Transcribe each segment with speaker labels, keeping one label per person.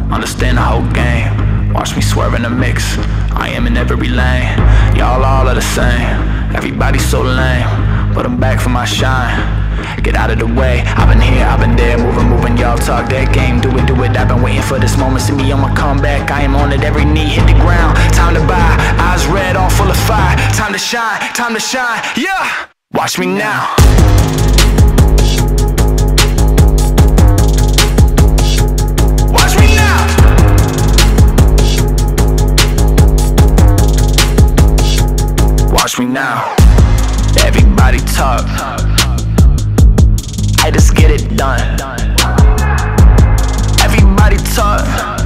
Speaker 1: understand the whole game. Watch me swerve in the mix, I am in every lane. Y'all all are the same, everybody's so lame, but I'm back for my shine. Get out of the way, I've been here, I've been there, moving, y'all talk that game, do it, I've been waiting for this moment, see me on my comeback, I am on it, every knee hit the ground, time to buy, eyes red, all full of fire, time to shine, yeah! Watch me now. Watch me now. Watch me now. Everybody talk, I just get it done. Everybody talk,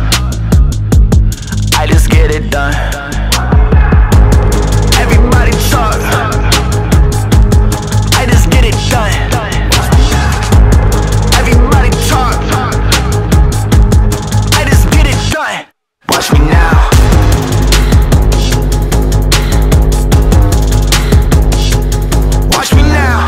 Speaker 1: I just get it done. Everybody talk, I just get it done. Everybody talk, I just get it done. Watch me now. Watch me now.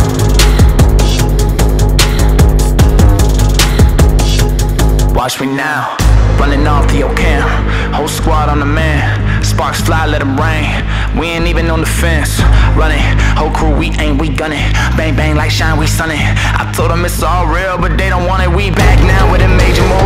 Speaker 1: Watch me now, running off to your camp, whole squad on the man. Sparks fly, let them rain, we ain't even on the fence. Running, whole crew, we gunning. Bang bang like shine, we sunning. I told them it's all real, but they don't want it, we back now with a major move.